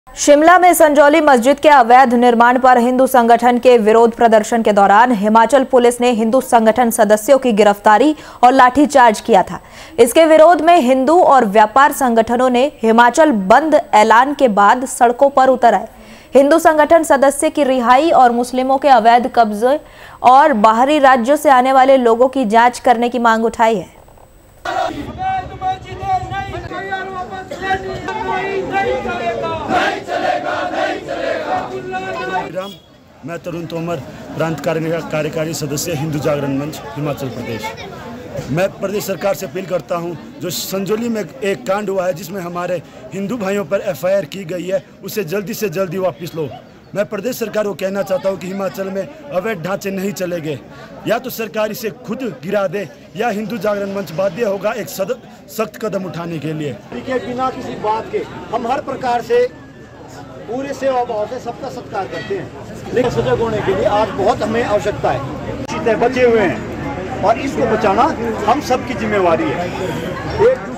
शिमला में संजौली मस्जिद के अवैध निर्माण पर हिंदू संगठन के विरोध प्रदर्शन के दौरान हिमाचल पुलिस ने हिंदू संगठन सदस्यों की गिरफ्तारी और लाठीचार्ज किया था। इसके विरोध में हिंदू और व्यापार संगठनों ने हिमाचल बंद ऐलान के बाद सड़कों पर उतर आए। हिंदू संगठन सदस्य की रिहाई और मुस्लिमों के अवैध कब्जे और बाहरी राज्यों से आने वाले लोगों की जांच करने की मांग उठाई है। मैं तरुण तोमर, प्रांत कार्यकारी सदस्य हिंदू जागरण मंच हिमाचल प्रदेश। मैं प्रदेश सरकार से अपील करता हूं, जो संजौली में एक कांड हुआ है जिसमें हमारे हिंदू भाइयों पर एफआईआर की गई है, उसे जल्दी से जल्दी वापस लो। मैं प्रदेश सरकार को कहना चाहता हूं कि हिमाचल में अवैध ढांचे नहीं चलेंगे, या तो सरकार इसे खुद गिरा दे या हिंदू जागरण मंच बाध्य होगा एक सख्त कदम उठाने के लिए। बिना किसी बात के हम हर प्रकार से पूरे सेवा भाव से सबका सत्कार करते हैं, लेकिन सजग होने के लिए आज बहुत हमें आवश्यकता है। चीतें बचे हुए हैं और इसको बचाना हम सबकी जिम्मेवारी है। एक